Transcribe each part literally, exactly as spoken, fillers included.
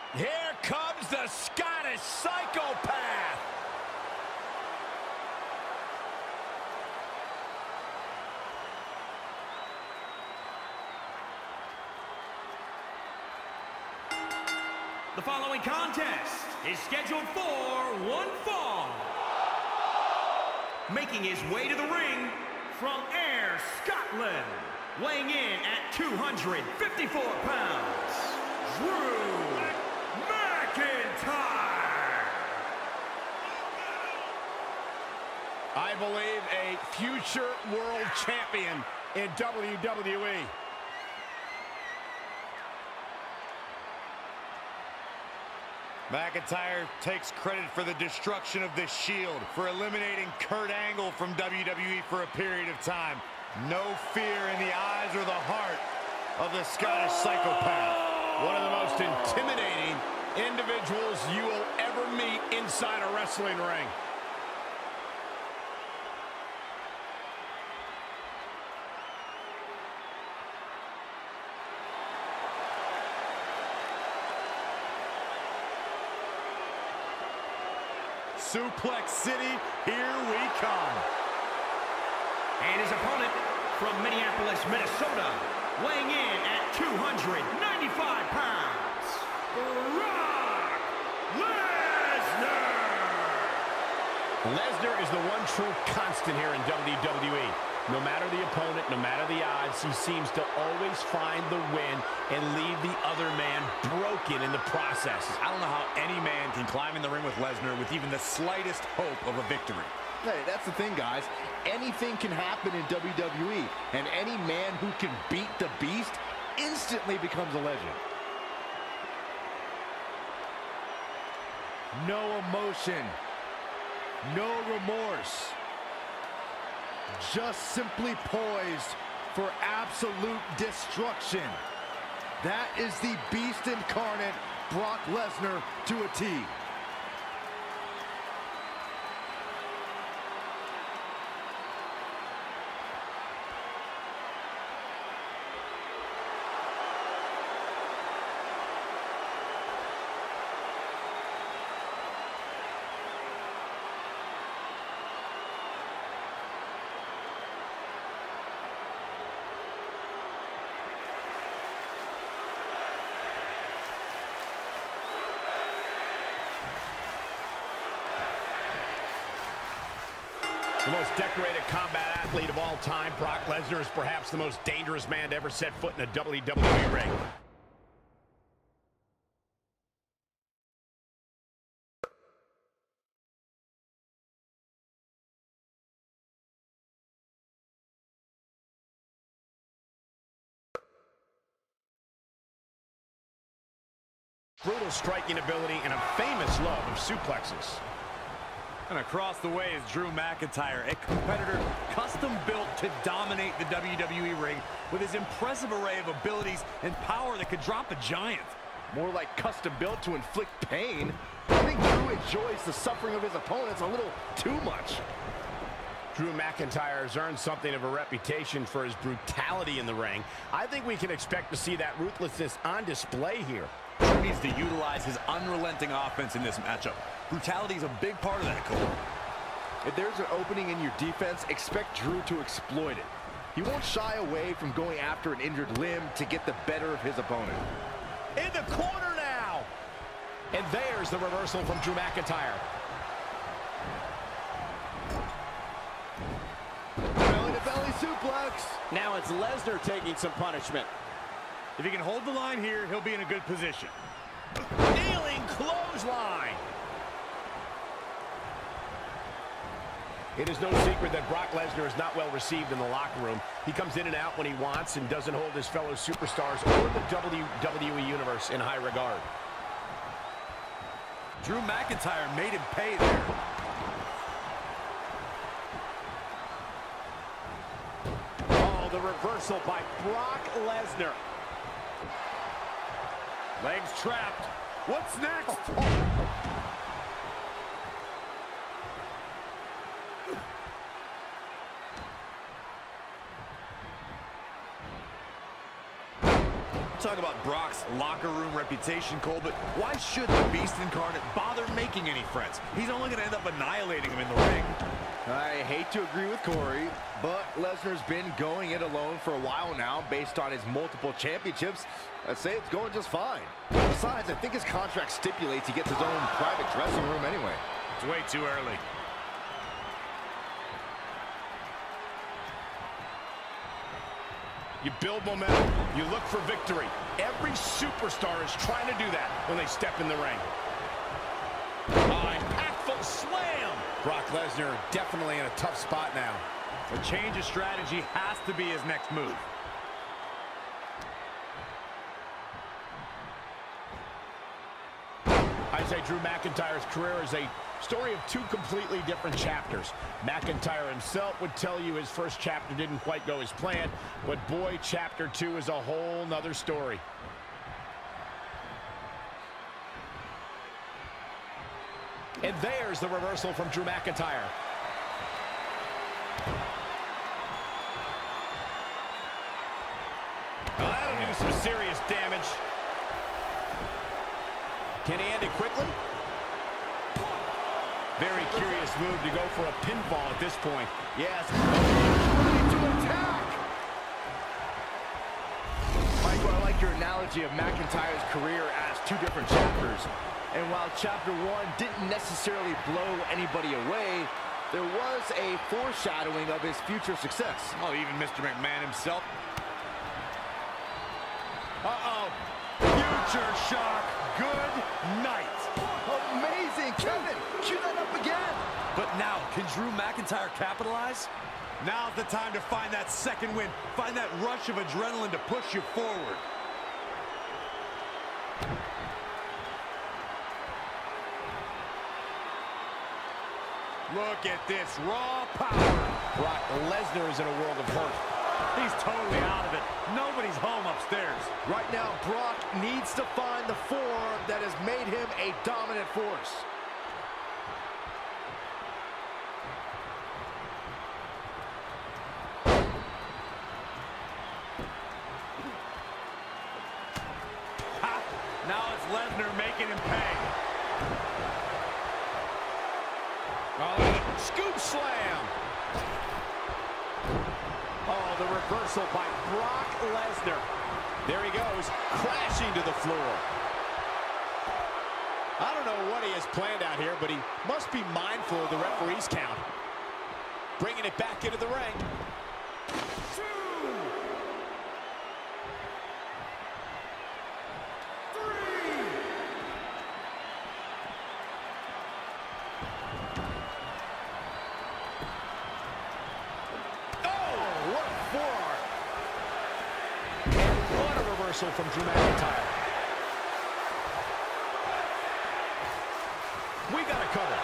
Here comes the Scottish Psychopath. The following contest is scheduled for one fall. Making his way to the ring from Ayr, Scotland, weighing in at two hundred fifty-four pounds, Drew McIntyre. I believe a future world champion in W W E. McIntyre takes credit for the destruction of the Shield, for eliminating Kurt Angle from W W E for a period of time. No fear in the eyes or the heart of the Scottish Psychopath. One of the most intimidating individuals you will ever meet inside a wrestling ring. Suplex City, here we come. And his opponent from Minneapolis, Minnesota, weighing in at two hundred ninety-five pounds, Brock Lesnar. Lesnar is the one true constant here in W W E. No matter the opponent, no matter the odds, he seems to always find the win and leave the other man broken in the process. I don't know how any man can climb in the ring with Lesnar with even the slightest hope of a victory. Hey, that's the thing, guys. Anything can happen in W W E, and any man who can beat the Beast instantly becomes a legend. No emotion, no remorse. Just simply poised for absolute destruction. That is the Beast incarnate, Brock Lesnar, to a T. The most decorated combat athlete of all time, Brock Lesnar, is perhaps the most dangerous man to ever set foot in a W W E ring. Brutal striking ability and a famous love of suplexes. And across the way is Drew McIntyre, a competitor custom-built to dominate the W W E ring with his impressive array of abilities and power that could drop a giant. More like custom-built to inflict pain. I think Drew enjoys the suffering of his opponents a little too much. Drew McIntyre has earned something of a reputation for his brutality in the ring. I think we can expect to see that ruthlessness on display here. Drew needs to utilize his unrelenting offense in this matchup. Brutality is a big part of that, Cole. If there's an opening in your defense, expect Drew to exploit it. He won't shy away from going after an injured limb to get the better of his opponent. In the corner now. And there's the reversal from Drew McIntyre. Belly to belly suplex. Now it's Lesnar taking some punishment. If he can hold the line here, he'll be in a good position. Kneeling clothesline. It is no secret that Brock Lesnar is not well received in the locker room. He comes in and out when he wants and doesn't hold his fellow superstars or the W W E Universe in high regard. Drew McIntyre made him pay there. Oh, the reversal by Brock Lesnar. Legs trapped. What's next? Talk about Brock's locker room reputation, Cole, but why should the Beast Incarnate bother making any friends? He's only going to end up annihilating him in the ring. I hate to agree with Corey, but Lesnar's been going it alone for a while now based on his multiple championships. I'd say it's going just fine. Besides, I think his contract stipulates he gets his own private dressing room anyway. It's way too early. You build momentum. You look for victory. Every superstar is trying to do that when they step in the ring. Oh, impactful slam. Brock Lesnar definitely in a tough spot now. A change of strategy has to be his next move. I'd say Drew McIntyre's career is a story of two completely different chapters. McIntyre himself would tell you his first chapter didn't quite go as planned, but boy, chapter two is a whole nother story. And there's the reversal from Drew McIntyre. Well, that'll do some serious damage. Can he end it quickly? Very curious move to go for a pinfall at this point. Yes, ready to attack. Michael, I like your analogy of McIntyre's career as two different chapters. And while chapter one didn't necessarily blow anybody away, there was a foreshadowing of his future success. Oh, even Mister McMahon himself. Uh-oh. Future shock. Good night. Amazing, Kevin. Cue that up again. But now, can Drew McIntyre capitalize? Now's the time to find that second win. Find that rush of adrenaline to push you forward. Look at this raw power. Brock Lesnar is in a world of hurt. He's totally out of it. Nobody's home upstairs. Right now, Brock needs to find the form that has made him a dominant force. Ha! Now it's Lesnar making him pay. Oh, scoop slam. Oh, the reversal by Brock Lesnar. There he goes, crashing to the floor. I don't know what he has planned out here, but he must be mindful of the referee's count. Bringing it back into the ring. Two. Three. Oh, what a forearm. And what a reversal from Drew McIntyre. We got a cover.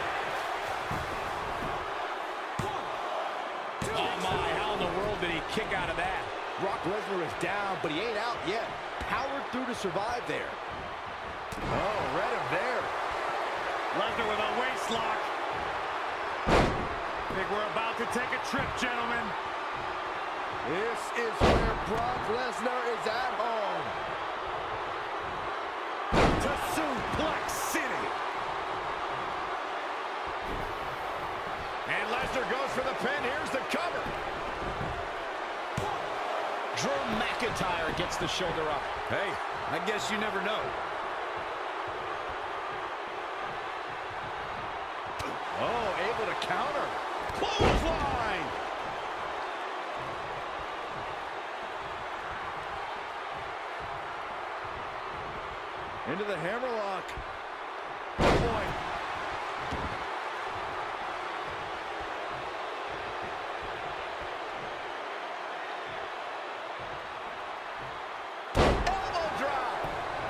Oh my, how in the world did he kick out of that? Brock Lesnar is down, but he ain't out yet. Powered through to survive there. Oh, read him there. Lesnar with a waist lock. I think we're about to take a trip, gentlemen. This is where Brock Lesnar is at home. To Suplex City. And Lesnar goes for the pin. Here's the cover. Drew McIntyre gets the shoulder up. Hey, I guess you never know. Oh, able to counter. Clothesline. Into the hammerlock. Oh boy. Elbow drop.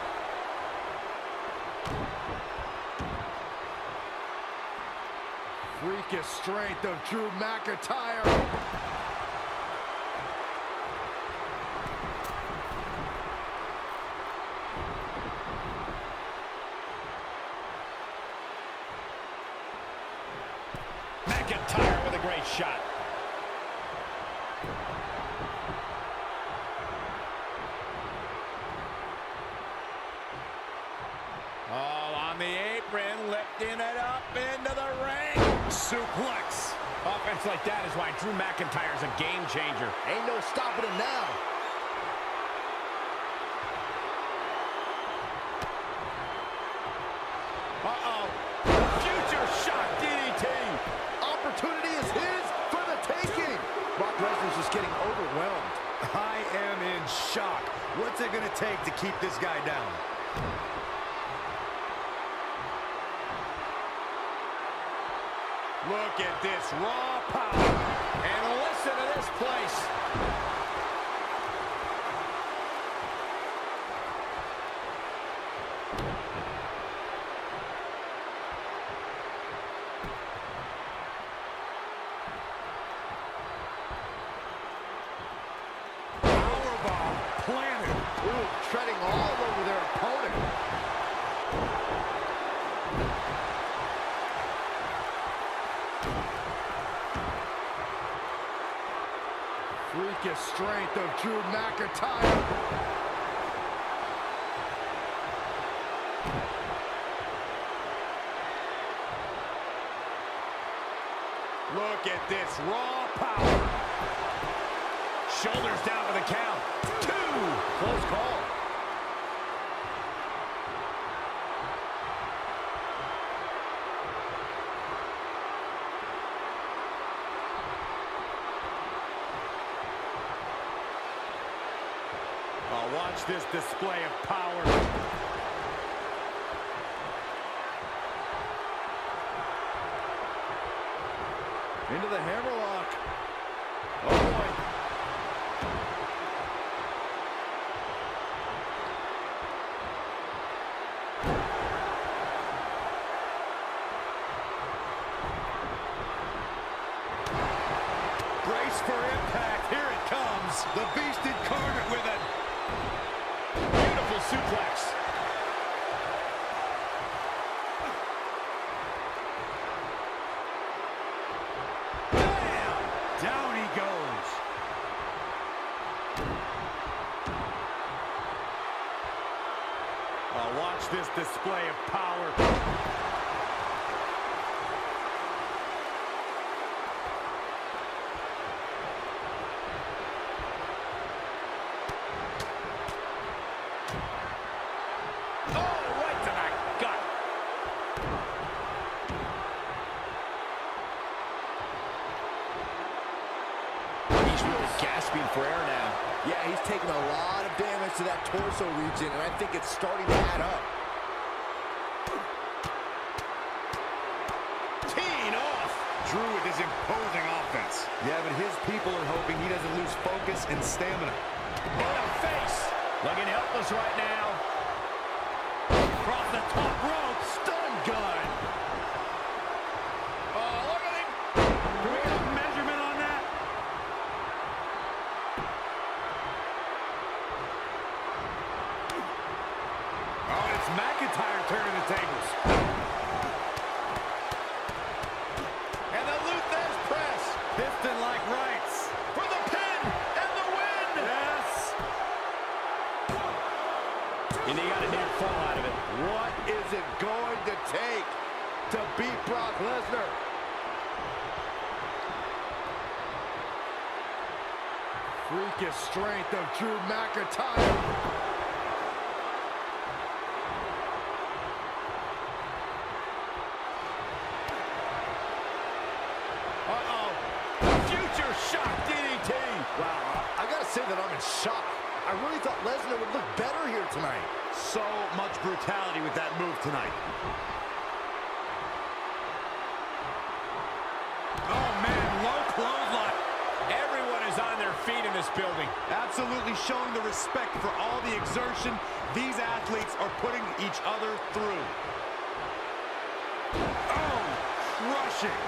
Freakish strength of Drew McIntyre. McIntyre with a great shot. Oh, on the apron, lifting it up into the ring. Suplex. Offense like that is why Drew McIntyre's a game changer. Ain't no stopping him now. Uh-oh. Future shock D D T. Opportunity is his for the taking. Brock Lesnar's just getting overwhelmed. I am in shock. What's it going to take to keep this guy down? Look at this raw power. And listen to this place. Powerbomb planted. Ooh, treading all over their opponent. Freakish strength of Drew McIntyre. Look at this raw power. Shoulders down for the count. Two. Close call. Oh, watch this display of power. Into the hammerlock. Oh, boy. Brace for impact. Here it comes. The Beast Incarnate with it. Beautiful suplex. Bam! Down he goes. Oh, watch this display of power. Gasping for air now. Yeah, he's taking a lot of damage to that torso region, and I think it's starting to add up. Teeing off. Drew with his imposing offense. Yeah, but his people are hoping he doesn't lose focus and stamina. In the face. Looking helpless right now. Across the top rope. Stun gun. Oh, look at him. Do we get a measurement on that? Oh, it's McIntyre turning the tables. And the Luthez press. Piston-like rights. For the pin and the win. Yes. And he got a near fall out of it. What is it going to take to beat Brock Lesnar? Freakish strength of Drew McIntyre. Uh-oh. Future shock D D T. Wow, I gotta say that I'm in shock. I really thought Lesnar would look better here tonight. So much brutality with that move tonight. Oh, man, low clothesline. Everyone is on their feet in this building. Absolutely showing the respect for all the exertion these athletes are putting each other through. Oh, crushing.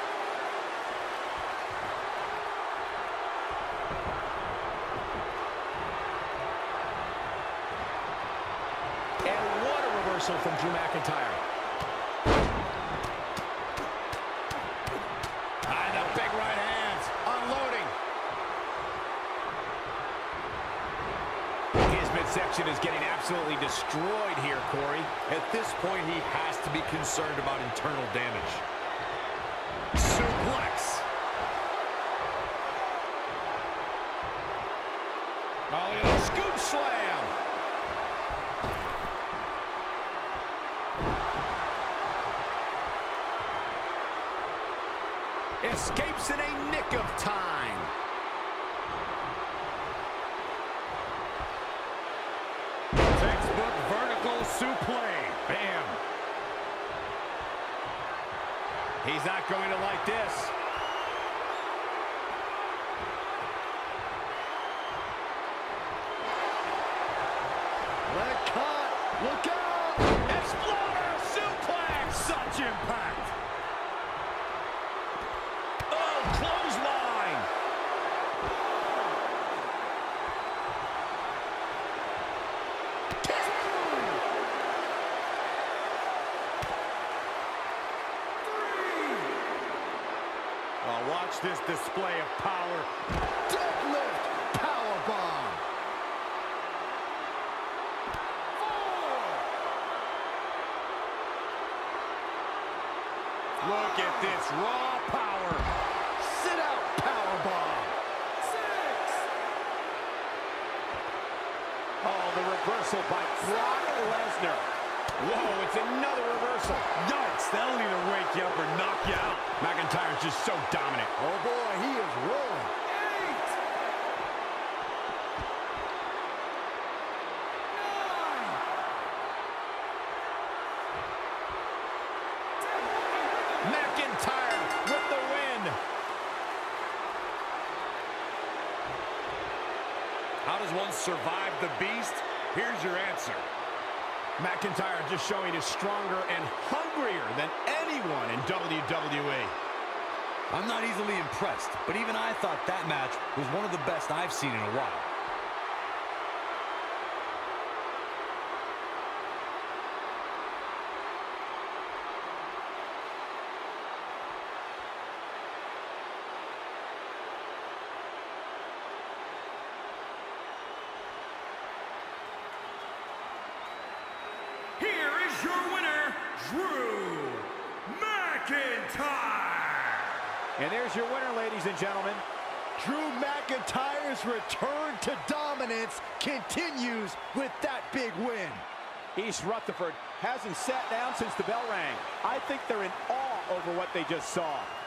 And what a reversal from Drew McIntyre. And the big right hands. Unloading. He has been midsection is getting absolutely destroyed here, Corey. At this point, he has to be concerned about internal damage. Suplex. Oh, look at the scoop slam. Escapes in a nick of time. Textbook vertical suplex. Bam. He's not going to like this. Leg caught. Look out. Exploder suplex. Such impact. Oh, clothesline. Oh, watch this display of power. Deadlift powerbomb. Look at this raw power. Sit out powerbomb. Oh, the reversal by Brock Lesnar. Whoa, it's another reversal. Yikes, that'll either wake you up or knock you out. McIntyre's just so dominant. Oh boy, he is rolling. McIntyre with the win. How does one survive the beast? Here's your answer. McIntyre just showing he's stronger and hungrier than anyone in W W E. I'm not easily impressed, but even I thought that match was one of the best I've seen in a while. Here is your winner, Drew McIntyre. And there's your winner, ladies and gentlemen. Drew McIntyre's return to dominance continues with that big win. East Rutherford hasn't sat down since the bell rang. I think they're in awe over what they just saw.